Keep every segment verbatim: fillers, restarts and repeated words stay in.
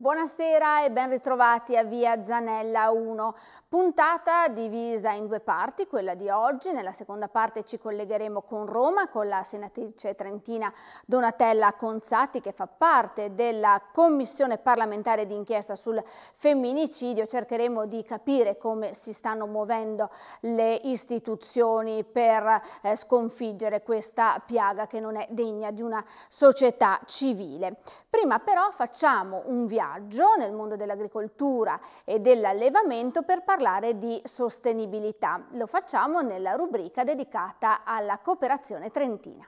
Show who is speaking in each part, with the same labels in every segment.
Speaker 1: Buonasera e ben ritrovati a Via Zanella uno, puntata divisa in due parti, quella di oggi. Nella seconda parte ci collegheremo con Roma, con la senatrice trentina Donatella Conzatti, che fa parte della Commissione parlamentare d'inchiesta sul femminicidio. Cercheremo di capire come si stanno muovendo le istituzioni per eh, sconfiggere questa piaga che non è degna di una società civile. Prima però facciamo un viaggio nel mondo dell'agricoltura e dell'allevamento per parlare di sostenibilità. Lo facciamo nella rubrica dedicata alla cooperazione trentina.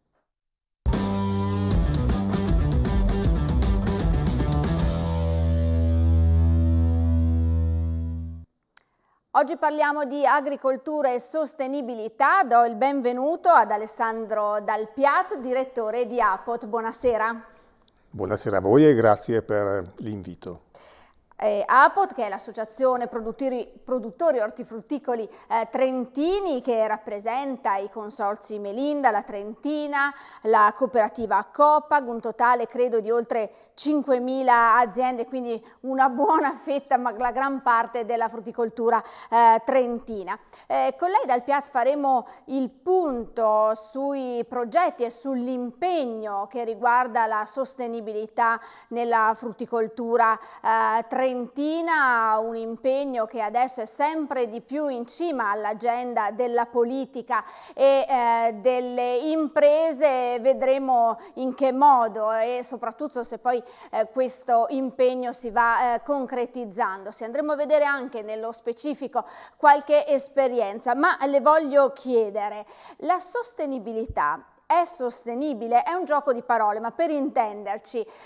Speaker 1: Oggi parliamo di agricoltura e sostenibilità. Do il benvenuto ad Alessandro Dal Piaz, direttore di APOT. Buonasera.
Speaker 2: Buonasera a voi e grazie per l'invito.
Speaker 1: Eh, APOT, che è l'associazione produttori, produttori ortifrutticoli eh, trentini, che rappresenta i consorzi Melinda, la Trentina, la cooperativa Copag, un totale credo di oltre cinquemila aziende, quindi una buona fetta, ma la gran parte della frutticoltura eh, trentina. Eh, con lei Dal Piaz faremo il punto sui progetti e sull'impegno che riguarda la sostenibilità nella frutticoltura eh, trentina. Trentina, un impegno che adesso è sempre di più in cima all'agenda della politica e eh, delle imprese. Vedremo in che modo e soprattutto se poi eh, questo impegno si va eh, concretizzandosi. Andremo a vedere anche nello specifico qualche esperienza, ma le voglio chiedere, la sostenibilità è sostenibile? È un gioco di parole, ma per intenderci eh,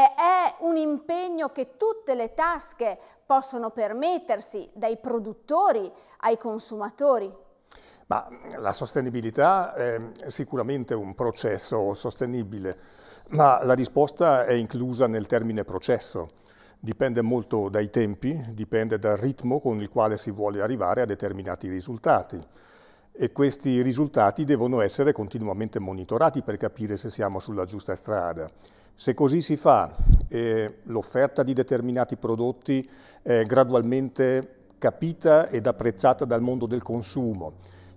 Speaker 1: è un impegno che tutte le tasche possono permettersi, dai produttori ai consumatori?
Speaker 2: Ma la sostenibilità è sicuramente un processo sostenibile, ma la risposta è inclusa nel termine processo. Dipende molto dai tempi, dipende dal ritmo con il quale si vuole arrivare a determinati risultati. E questi risultati devono essere continuamente monitorati per capire se siamo sulla giusta strada. Se così si fa e l'offerta di determinati prodotti è gradualmente capita ed apprezzata dal mondo del consumo,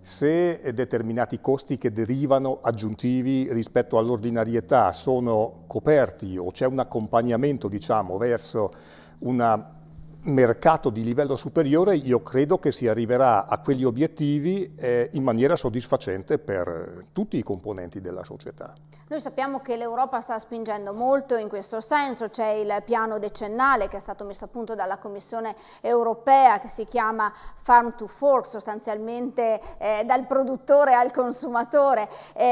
Speaker 2: se determinati costi che derivano aggiuntivi rispetto all'ordinarietà sono coperti o c'è un accompagnamento, diciamo, verso un mercato di livello superiore, io credo che si arriverà a quegli obiettivi eh, in maniera soddisfacente per tutti i componenti della società.
Speaker 1: Noi sappiamo che l'Europa sta spingendo molto in questo senso, c'è il piano decennale che è stato messo a punto dalla Commissione europea, che si chiama Farm to Fork, sostanzialmente eh, dal produttore al consumatore,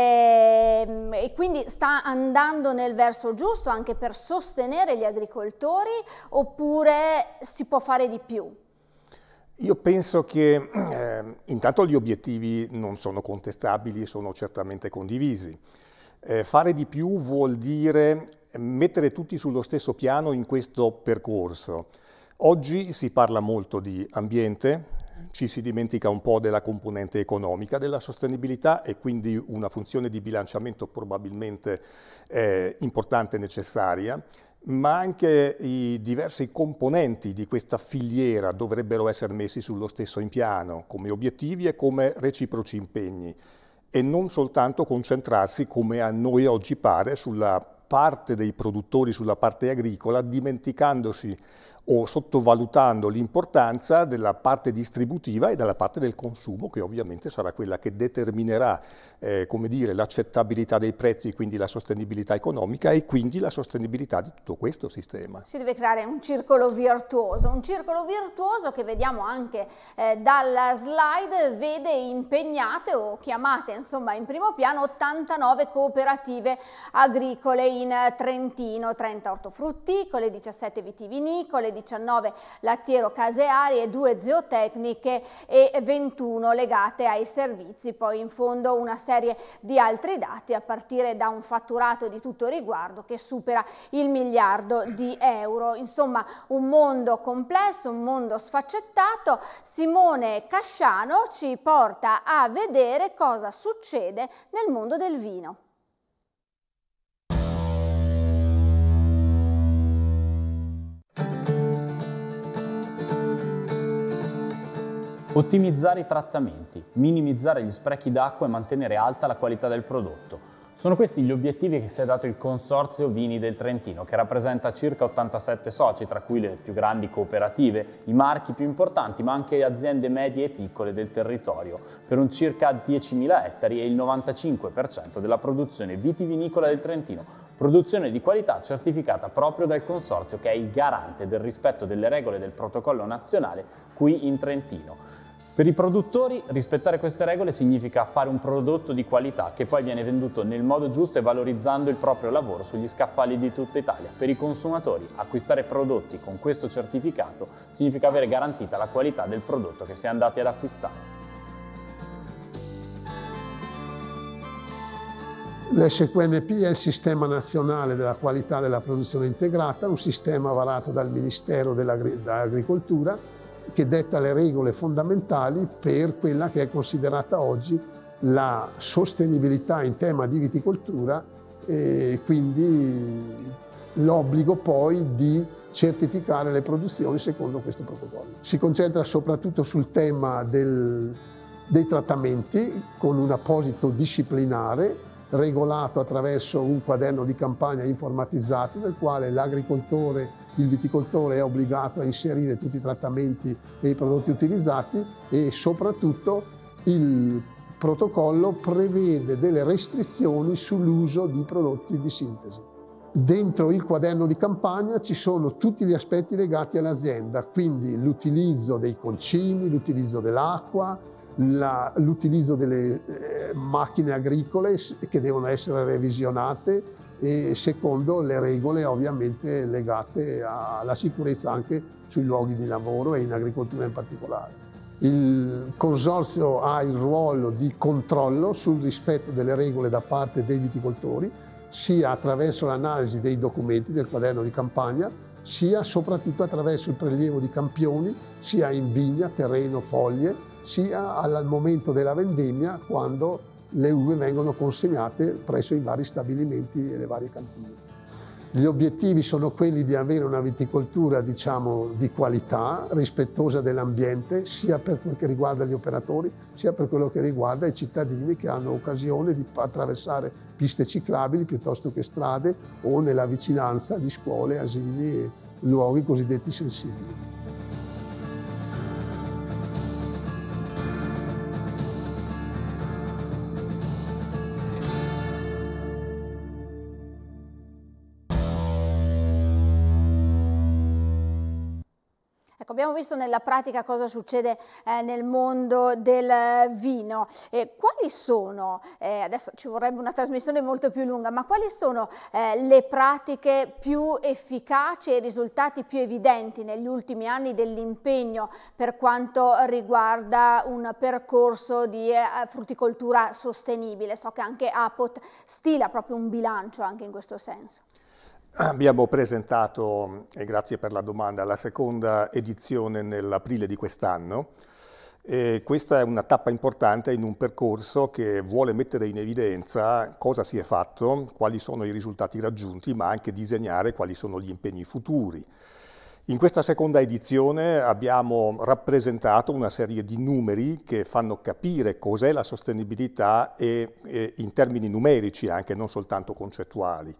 Speaker 1: e, e quindi sta andando nel verso giusto anche per sostenere gli agricoltori, oppure si può fare di più?
Speaker 2: Io penso che eh, intanto gli obiettivi non sono contestabili, sono certamente condivisi. Eh, fare di più vuol dire mettere tutti sullo stesso piano in questo percorso. Oggi si parla molto di ambiente, ci si dimentica un po' della componente economica della sostenibilità e quindi una funzione di bilanciamento probabilmente eh, importante e necessaria, ma anche i diversi componenti di questa filiera dovrebbero essere messi sullo stesso piano come obiettivi e come reciproci impegni e non soltanto concentrarsi, come a noi oggi pare, sulla parte dei produttori, sulla parte agricola, dimenticandosi o sottovalutando l'importanza della parte distributiva e della parte del consumo, che ovviamente sarà quella che determinerà eh, come dire, l'accettabilità dei prezzi, quindi la sostenibilità economica e quindi la sostenibilità di tutto questo sistema.
Speaker 1: Si deve creare un circolo virtuoso, un circolo virtuoso che vediamo anche eh, dalla slide, vede impegnate o chiamate insomma in primo piano ottantanove cooperative agricole in Trentino, trenta ortofrutticole, diciassette vitivinicole, diciannove lattiero-caseari e due zootecniche e ventuno legate ai servizi. Poi in fondo una serie di altri dati a partire da un fatturato di tutto riguardo che supera il miliardo di euro. Insomma, un mondo complesso, un mondo sfaccettato. Simone Casciano ci porta a vedere cosa succede nel mondo del vino.
Speaker 3: Ottimizzare i trattamenti, minimizzare gli sprechi d'acqua e mantenere alta la qualità del prodotto. Sono questi gli obiettivi che si è dato il Consorzio Vini del Trentino, che rappresenta circa ottantasette soci, tra cui le più grandi cooperative, i marchi più importanti, ma anche aziende medie e piccole del territorio, per un circa diecimila ettari e il novantacinque per cento della produzione vitivinicola del Trentino. Produzione di qualità certificata proprio dal Consorzio, che è il garante del rispetto delle regole del protocollo nazionale qui in Trentino. Per i produttori rispettare queste regole significa fare un prodotto di qualità che poi viene venduto nel modo giusto e valorizzando il proprio lavoro sugli scaffali di tutta Italia. Per i consumatori acquistare prodotti con questo certificato significa avere garantita la qualità del prodotto che si è andati ad acquistare.
Speaker 4: L'S Q N P è il Sistema Nazionale della Qualità della Produzione Integrata, un sistema varato dal Ministero dell'Agricoltura che detta le regole fondamentali per quella che è considerata oggi la sostenibilità in tema di viticoltura e quindi l'obbligo poi di certificare le produzioni secondo questo protocollo. Si concentra soprattutto sul tema del, dei trattamenti con un apposito disciplinare regolato attraverso un quaderno di campagna informatizzato nel quale l'agricoltore, il viticoltore è obbligato a inserire tutti i trattamenti e i prodotti utilizzati e soprattutto il protocollo prevede delle restrizioni sull'uso di prodotti di sintesi. Dentro il quaderno di campagna ci sono tutti gli aspetti legati all'azienda, quindi l'utilizzo dei concimi, l'utilizzo dell'acqua, l'utilizzo delle eh, macchine agricole che devono essere revisionate e secondo le regole ovviamente legate alla sicurezza anche sui luoghi di lavoro e in agricoltura in particolare. Il Consorzio ha il ruolo di controllo sul rispetto delle regole da parte dei viticoltori, sia attraverso l'analisi dei documenti del quaderno di campagna, sia soprattutto attraverso il prelievo di campioni, sia in vigna, terreno, foglie, sia al momento della vendemmia quando le uve vengono consegnate presso i vari stabilimenti e le varie cantine. Gli obiettivi sono quelli di avere una viticoltura, diciamo, di qualità, rispettosa dell'ambiente, sia per quel che riguarda gli operatori, sia per quello che riguarda i cittadini che hanno occasione di attraversare piste ciclabili piuttosto che strade o nella vicinanza di scuole, asili e luoghi cosiddetti sensibili.
Speaker 1: Ecco, abbiamo visto nella pratica cosa succede eh, nel mondo del vino. E quali sono, eh, adesso ci vorrebbe una trasmissione molto più lunga, ma quali sono eh, le pratiche più efficaci e i risultati più evidenti negli ultimi anni dell'impegno per quanto riguarda un percorso di eh, frutticoltura sostenibile? So che anche APOT stila proprio un bilancio anche in questo senso.
Speaker 2: Abbiamo presentato, e grazie per la domanda, la seconda edizione nell'aprile di quest'anno. Questa è una tappa importante in un percorso che vuole mettere in evidenza cosa si è fatto, quali sono i risultati raggiunti, ma anche disegnare quali sono gli impegni futuri. In questa seconda edizione abbiamo rappresentato una serie di numeri che fanno capire cos'è la sostenibilità e, e in termini numerici anche, non soltanto concettuali.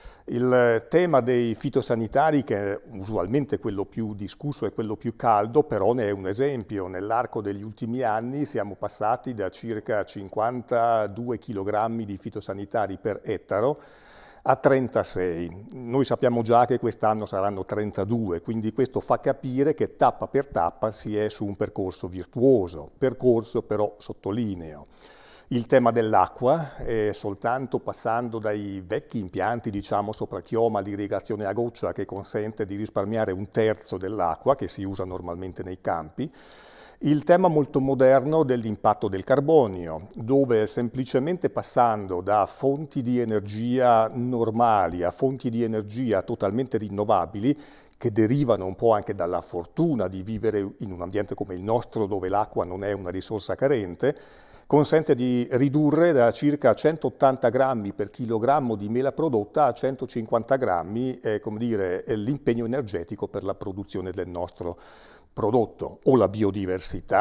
Speaker 2: Il tema dei fitosanitari, che è usualmente quello più discusso e quello più caldo, però ne è un esempio. Nell'arco degli ultimi anni siamo passati da circa cinquantadue chilogrammi di fitosanitari per ettaro a trentasei. Noi sappiamo già che quest'anno saranno trentadue, quindi questo fa capire che tappa per tappa si è su un percorso virtuoso, percorso però sottolineo. Il tema dell'acqua, eh, soltanto passando dai vecchi impianti, diciamo, sopra chioma di irrigazione a goccia che consente di risparmiare un terzo dell'acqua che si usa normalmente nei campi, il tema molto moderno dell'impatto del carbonio, dove semplicemente passando da fonti di energia normali a fonti di energia totalmente rinnovabili, che derivano un po' anche dalla fortuna di vivere in un ambiente come il nostro, dove l'acqua non è una risorsa carente, consente di ridurre da circa centottanta grammi per chilogrammo di mela prodotta a centocinquanta grammi, eh, come dire, l'impegno energetico per la produzione del nostro prodotto. O la biodiversità,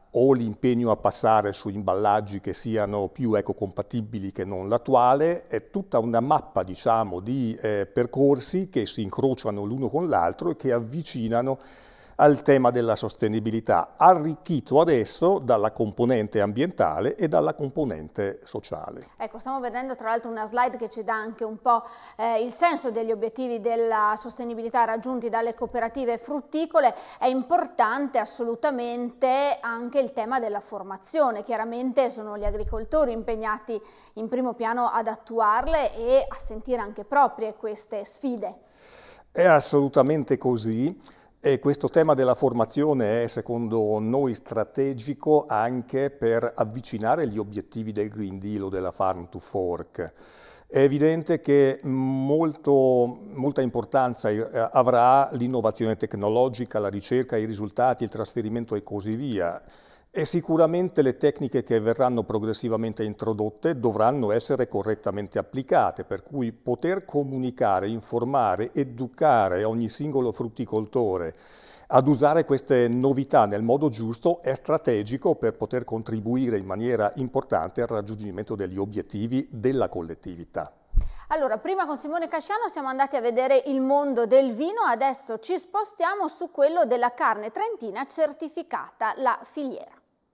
Speaker 2: o l'impegno a passare su imballaggi che siano più ecocompatibili che non l'attuale, è tutta una mappa, diciamo, di eh, percorsi che si incrociano l'uno con l'altro e che avvicinano al tema della sostenibilità, arricchito adesso dalla componente ambientale e dalla componente sociale.
Speaker 1: Ecco, stiamo vedendo tra l'altro una slide che ci dà anche un po' eh, il senso degli obiettivi della sostenibilità raggiunti dalle cooperative frutticole. È importante assolutamente anche il tema della formazione, chiaramente sono gli agricoltori impegnati in primo piano ad attuarle e a sentire anche proprie queste sfide.
Speaker 2: È assolutamente così. E questo tema della formazione è, secondo noi, strategico anche per avvicinare gli obiettivi del Green Deal o della Farm to Fork. È evidente che molto, molta importanza avrà l'innovazione tecnologica, la ricerca, i risultati, il trasferimento e così via. E sicuramente le tecniche che verranno progressivamente introdotte dovranno essere correttamente applicate, per cui poter comunicare, informare, educare ogni singolo frutticoltore ad usare queste novità nel modo giusto è strategico per poter contribuire in maniera importante al raggiungimento degli obiettivi della collettività.
Speaker 1: Allora, prima con Simone Casciano siamo andati a vedere il mondo del vino, adesso ci spostiamo su quello della carne trentina certificata, la filiera.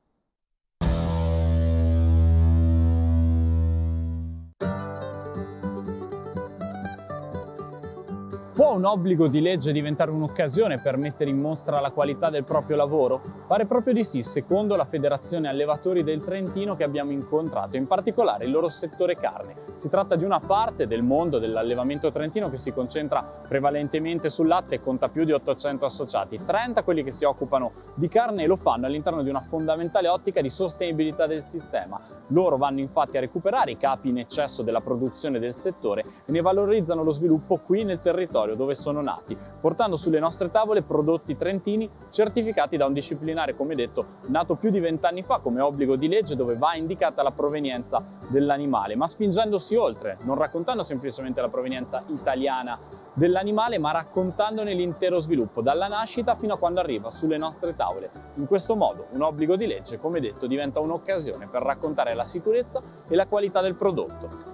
Speaker 3: Può un obbligo di legge diventare un'occasione per mettere in mostra la qualità del proprio lavoro? Pare proprio di sì, secondo la Federazione Allevatori del Trentino che abbiamo incontrato, in particolare il loro settore carne. Si tratta di una parte del mondo dell'allevamento trentino che si concentra prevalentemente sul latte e conta più di ottocento associati, trenta quelli che si occupano di carne e lo fanno all'interno di una fondamentale ottica di sostenibilità del sistema. Loro vanno infatti a recuperare i capi in eccesso della produzione del settore e ne valorizzano lo sviluppo qui nel territorio dove sono nati, portando sulle nostre tavole prodotti trentini certificati da un disciplinare, come detto, nato più di vent'anni fa come obbligo di legge, dove va indicata la provenienza dell'animale, ma spingendosi oltre, non raccontando semplicemente la provenienza italiana dell'animale, ma raccontandone l'intero sviluppo, dalla nascita fino a quando arriva sulle nostre tavole. In questo modo un obbligo di legge, come detto, diventa un'occasione per raccontare la sicurezza e la qualità del prodotto.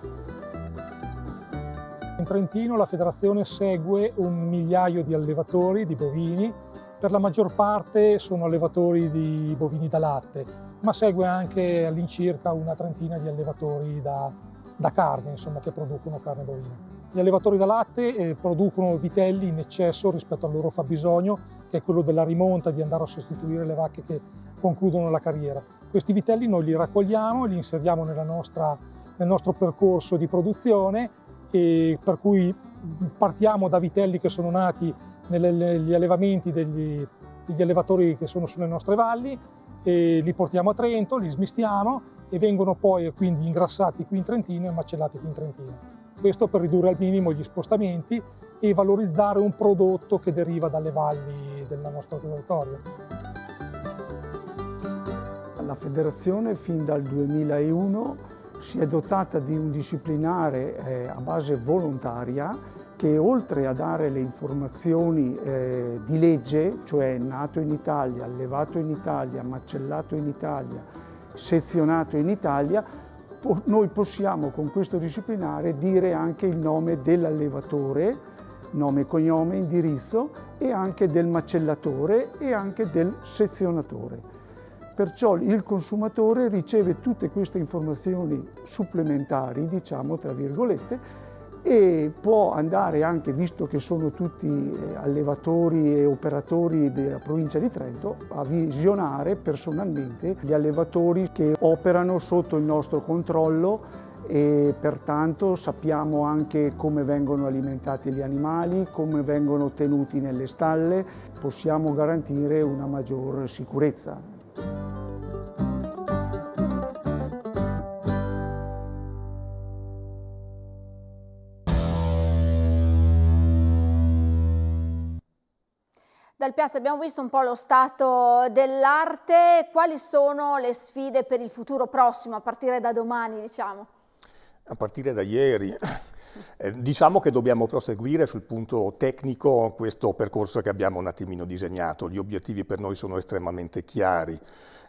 Speaker 5: In Trentino la federazione segue un migliaio di allevatori di bovini, per la maggior parte sono allevatori di bovini da latte, ma segue anche all'incirca una trentina di allevatori da, da carne, insomma, che producono carne bovina. Gli allevatori da latte eh, producono vitelli in eccesso rispetto al loro fabbisogno, che è quello della rimonta, di andare a sostituire le vacche che concludono la carriera. Questi vitelli noi li raccogliamo e li inseriamo nella nostra, nel nostro percorso di produzione, e per cui partiamo da vitelli che sono nati negli allevamenti degli, degli allevatori che sono sulle nostre valli, e li portiamo a Trento, li smistiamo e vengono poi quindi ingrassati qui in Trentino e macellati qui in Trentino. Questo per ridurre al minimo gli spostamenti e valorizzare un prodotto che deriva dalle valli del nostro territorio.
Speaker 6: La federazione fin dal duemilauno si è dotata di un disciplinare eh, a base volontaria che, oltre a dare le informazioni eh, di legge, cioè nato in Italia, allevato in Italia, macellato in Italia, sezionato in Italia, po- noi possiamo con questo disciplinare dire anche il nome dell'allevatore, nome, cognome, indirizzo, e anche del macellatore e anche del sezionatore. Perciò il consumatore riceve tutte queste informazioni supplementari, diciamo tra virgolette, e può andare anche, visto che sono tutti allevatori e operatori della provincia di Trento, a visionare personalmente gli allevatori che operano sotto il nostro controllo, e pertanto sappiamo anche come vengono alimentati gli animali, come vengono tenuti nelle stalle, possiamo garantire una maggior sicurezza.
Speaker 1: Dal Piazza abbiamo visto un po' lo stato dell'arte, quali sono le sfide per il futuro prossimo, a partire da domani, diciamo?
Speaker 2: A partire da ieri. Eh, diciamo che dobbiamo proseguire sul punto tecnico questo percorso che abbiamo un attimino disegnato. Gli obiettivi per noi sono estremamente chiari.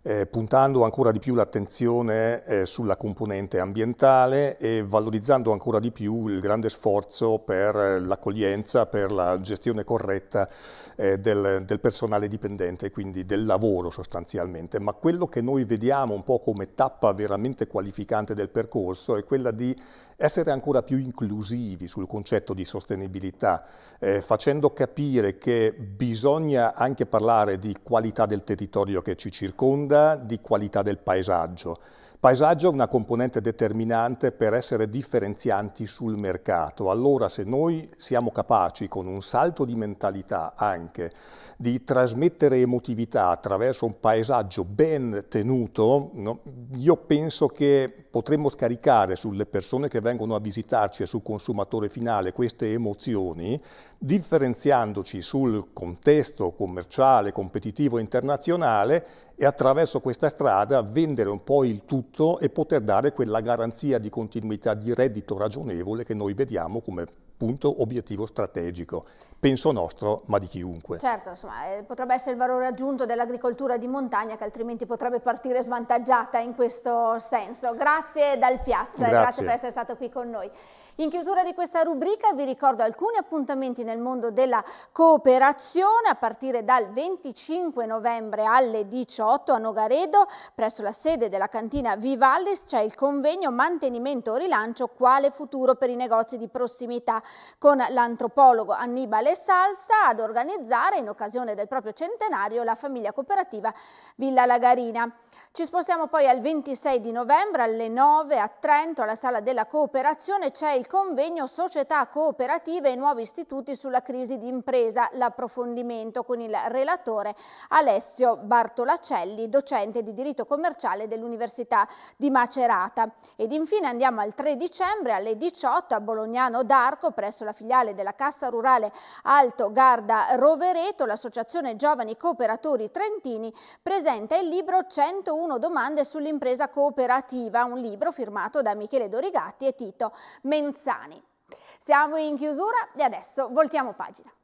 Speaker 2: eh, puntando ancora di più l'attenzione eh, sulla componente ambientale e valorizzando ancora di più il grande sforzo per l'accoglienza, per la gestione corretta eh, del, del personale dipendente, quindi del lavoro sostanzialmente. Ma quello che noi vediamo un po' come tappa veramente qualificante del percorso è quella di essere ancora più inclusivi sul concetto di sostenibilità, eh, facendo capire che bisogna anche parlare di qualità del territorio che ci circonda, di qualità del paesaggio. Paesaggio è una componente determinante per essere differenzianti sul mercato. Allora, se noi siamo capaci, con un salto di mentalità anche, di trasmettere emotività attraverso un paesaggio ben tenuto, no? Io penso che potremmo scaricare sulle persone che vengono a visitarci e sul consumatore finale queste emozioni, differenziandoci sul contesto commerciale, competitivo e internazionale, e attraverso questa strada vendere un po' il tutto e poter dare quella garanzia di continuità di reddito ragionevole che noi vediamo come punto obiettivo strategico, penso nostro, ma di chiunque.
Speaker 1: Certo, insomma, eh, potrebbe essere il valore aggiunto dell'agricoltura di montagna che altrimenti potrebbe partire svantaggiata in questo senso. Grazie dal Piazza, grazie. E grazie per essere stato qui con noi. In chiusura di questa rubrica vi ricordo alcuni appuntamenti nel mondo della cooperazione. A partire dal venticinque novembre alle diciotto a Nogaredo, presso la sede della cantina Vivallis, c'è il convegno Mantenimento o rilancio, quale futuro per i negozi di prossimità, con l'antropologo Annibale Salsa ad organizzare, in occasione del proprio centenario, la famiglia cooperativa Villa Lagarina. Ci spostiamo poi al ventisei di novembre alle nove a Trento, alla Sala della Cooperazione, c'è il convegno Società Cooperative e Nuovi Istituti sulla crisi di impresa, l'approfondimento, con il relatore Alessio Bartolacelli, docente di diritto commerciale dell'Università di Macerata. Ed infine andiamo al tre dicembre alle diciotto a Bolognano d'Arco, presso la filiale della Cassa Rurale Alto Garda Rovereto, l'associazione Giovani Cooperatori Trentini presenta il libro centouno domande sull'impresa cooperativa, un libro firmato da Michele Dorigatti e Tito Menzani. Siamo in chiusura e adesso voltiamo pagina.